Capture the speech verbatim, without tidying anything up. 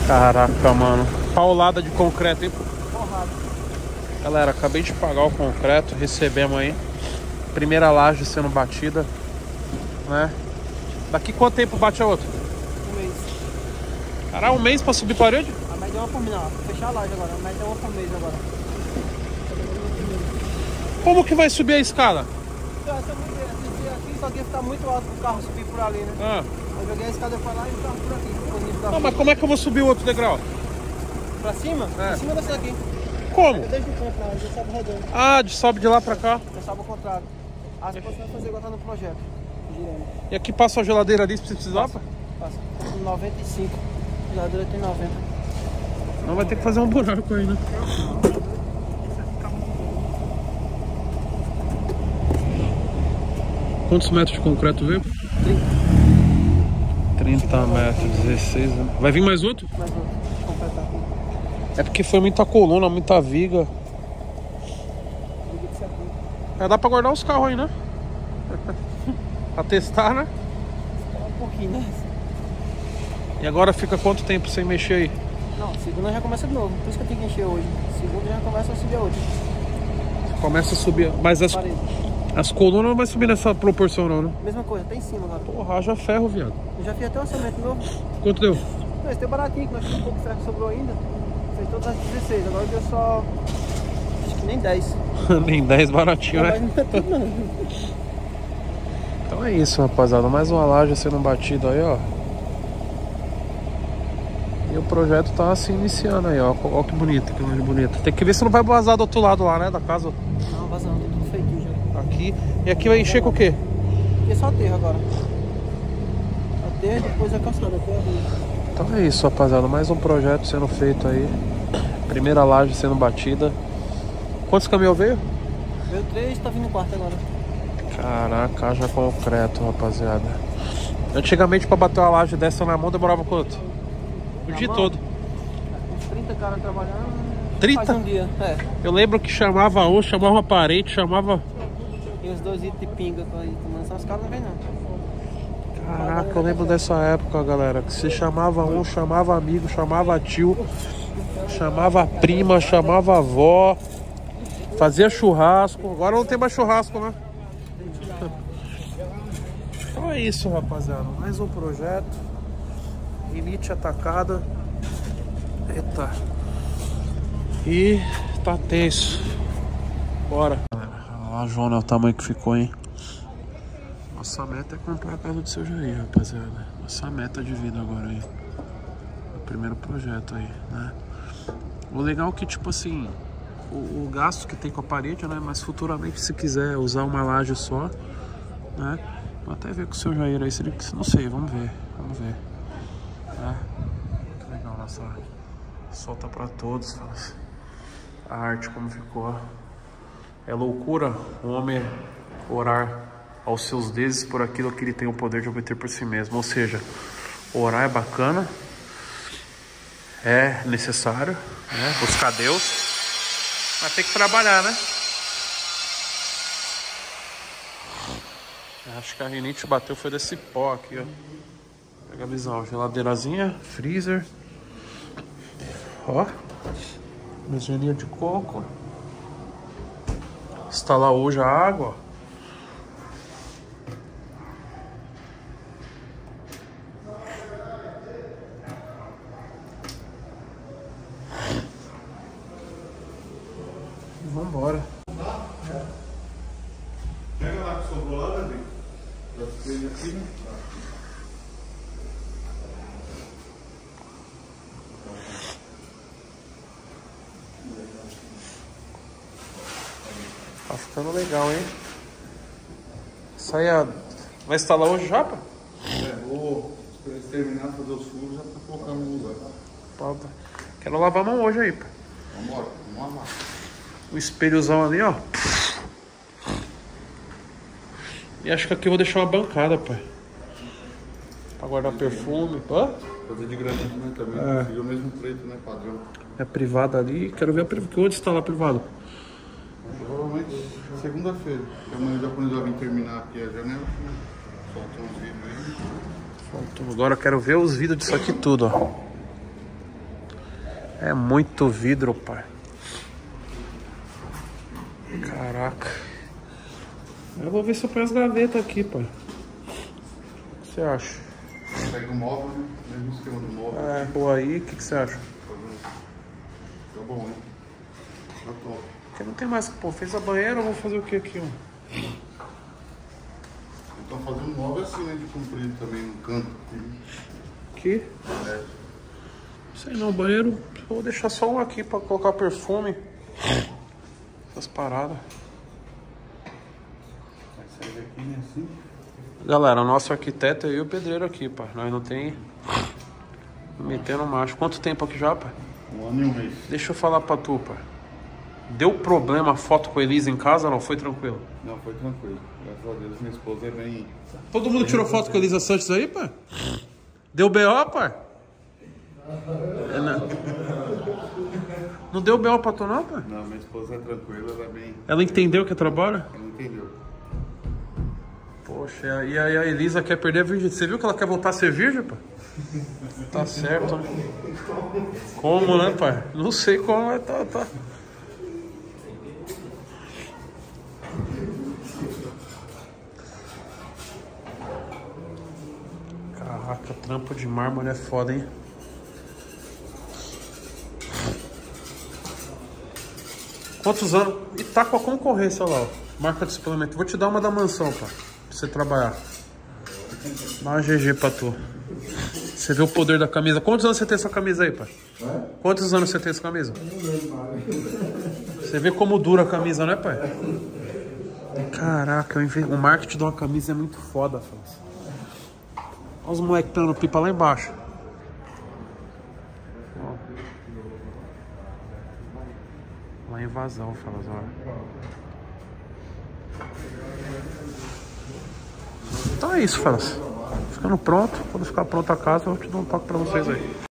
Caraca, mano. Paulada de concreto, hein? Porrada. Galera, acabei de pagar o concreto. Recebemos aí. Primeira laje sendo batida, né? Daqui quanto tempo bate a outra? Um mês. Caralho, um mês pra subir parede? A média é uma por mês, não. Fechar a laje agora. A média é uma por mês agora. Como que vai subir a escada? Eu essa mulher, esse aqui só que ia ficar muito alto pro carro subir por ali, né? Ah. Eu joguei a escada pra lá e o carro por aqui. Por nível da Não, mas como é que eu vou subir o outro degrau? Pra cima? É. Pra cima dessa daqui. Como? Eu deixo o canto lá, já sobe redondo. Ah, de sobe de lá pra cá. Já sobe ao contrário. As coisas vai fazer igual tá no projeto. Girando. E aqui passa a geladeira ali se precisar? Passa. Passa. Com noventa e cinco. A geladeira tem noventa. Não, vai ter que fazer um buraco aí, né? Quantos metros de concreto veio? trinta metros, dezesseis. Né? Vai vir mais outro? Mais outro. Completar. É porque foi muita coluna, muita viga. Liga disso aqui. É, dá pra guardar os carros aí, né? Pra testar, né? Um pouquinho, né? E agora fica quanto tempo sem mexer aí? Não, segunda já começa de novo. Por isso que eu tenho que encher hoje. Segunda já começa a subir a outra. Começa a subir. Mas as, as colunas não vai subir nessa proporção, não, né? Mesma coisa, tá em cima agora. Porra, haja ferro, viado. Eu já fiz até o orçamento novo. Quanto deu? Não, esse tem baratinho, que nós tínhamos um pouco de ferro que sobrou ainda. Fez todas as dezesseis, agora deu só. Acho que nem dez. Nem dez baratinho, Não, né? mas não é tudo, não. Então é isso, rapaziada. Mais uma laje sendo batida aí, ó. E o projeto tá se iniciando aí, ó. Olha que bonito, que laje bonita. Tem que ver se não vai vazar do outro lado lá, né? Da casa. Não, vazando, tá tudo feitinho já. Aqui. E aqui vai encher com o quê? Aqui é só aterro agora. Aterro e depois a calçada, até a rua. Então é isso, rapaziada. Mais um projeto sendo feito aí. Primeira laje sendo batida. Quantos caminhões veio? Veio três, tá vindo quarto agora. Caraca, haja concreto, rapaziada. Antigamente pra bater uma laje dessa na mão demorava quanto? O Na dia mão? todo. Uns trinta caras trabalhando. trinta? Faz um dia, é. Eu lembro que chamava um, chamava parente, chamava... E os dois itens de pinga com aí, mas os caras não vêm não. Caraca, eu lembro dessa época, galera. Que você chamava um, chamava amigo, chamava tio, chamava prima, chamava avó, fazia churrasco. Agora não tem mais churrasco, né? Então é isso, rapaziada. Mais um projeto. Elite atacada. Eita. E tá tenso. Bora. Olha, João, né, o tamanho que ficou, hein? Nossa meta é comprar a casa do seu Jair, rapaziada. Nossa meta de vida agora aí. O primeiro projeto aí, né? O legal é que, tipo assim, o, o gasto que tem com a parede, né? Mas futuramente, se quiser usar uma laje só, né? Vou até ver com o seu Jair aí, se ele... Não sei, vamos ver. Vamos ver. Né? Que legal, nossa. Solta pra todos. A arte como ficou. É loucura o homem orar aos seus deuses por aquilo que ele tem o poder de obter por si mesmo. Ou seja, orar é bacana, é necessário, né? Buscar Deus, mas tem que trabalhar, né? Acho que a rinite bateu foi desse pó aqui, ó. Pega a visão, geladeirazinha, freezer, ó, mesinha de coco. Instalar hoje a água, ó. Vambora. Pega lá que sobrou lá, né, Bem? Já fez aqui, né? Tá ficando legal, hein? Isso aí é... Vai instalar hoje já, pá? É, vou esperar eles terminar de fazer os furos já pra colocar no lugar. Pá, tá. Quero lavar a mão hoje aí, pá. Vambora, vamos lá. O espelhozão ali, ó. E acho que aqui eu vou deixar uma bancada, pai. Pra guardar perfume, pá. Fazer de granito, né, também. É. Fica o mesmo preto, né, padrão. É privada ali. Quero ver a privada. Onde está lá privado? Provavelmente segunda-feira. Porque amanhã o japonês vai vir terminar aqui a janela. Solta uns vídeos aí. Faltou. Agora eu quero ver os vídeos disso aqui tudo, ó. É muito vidro, pai. Caraca. Eu vou ver se eu ponho as gavetas aqui, pai. O que você acha? Pega o móvel, né? Mesmo esquema do móvel. É, boa aí, o que, que você acha? Tá bom, hein? Tá top. Porque não tem mais que pôr. Fez a banheira, eu vou fazer o que aqui, ó? Então fazendo móvel assim, né? De comprido também no canto. Aqui? É. Sei não, banheiro. Vou deixar só um aqui pra colocar perfume. Essas paradas. Vai sair daqui, né? Assim. Galera, o nosso arquiteto é eu e o pedreiro aqui, pai. Nós não tem... Metendo macho. Quanto tempo aqui já, pai? Um ano e um mês. Deixa eu falar pra tu, pai. Deu problema a foto com a Elisa em casa ou não? Foi tranquilo? Não, foi tranquilo. Graças a Deus, minha esposa é bem... Todo mundo tirou foto com a Elisa Santos aí, pai? Deu B O, pai? É, não. Não deu B O pra tu não, pai? Não, minha esposa é tranquila, ela é bem... Ela entendeu que é trabalho? Ela entendeu. Poxa, e aí a Elisa quer perder a virgem. Você viu que ela quer voltar a ser virgem, pai? Tá certo, né? Como, né, pai? Não sei como, mas tá... tá. Caraca, trampo de mármore é foda, hein? Quantos anos? E tá com a concorrência lá, ó. Marca de suplemento. Vou te dar uma da mansão, pá. Pra você trabalhar. Dá uma G G pra tu. Você vê o poder da camisa. Quantos anos você tem essa camisa aí, pai? Quantos anos você tem essa camisa? Você vê como dura a camisa, né, pai? Caraca, o marketing de uma camisa é muito foda, França. Olha os moleques dando pipa lá embaixo. Ó. Lá em invasão, França, ó. Então é isso, França. Ficando pronto. Quando ficar pronta a casa, eu te dou um toque pra vocês aí.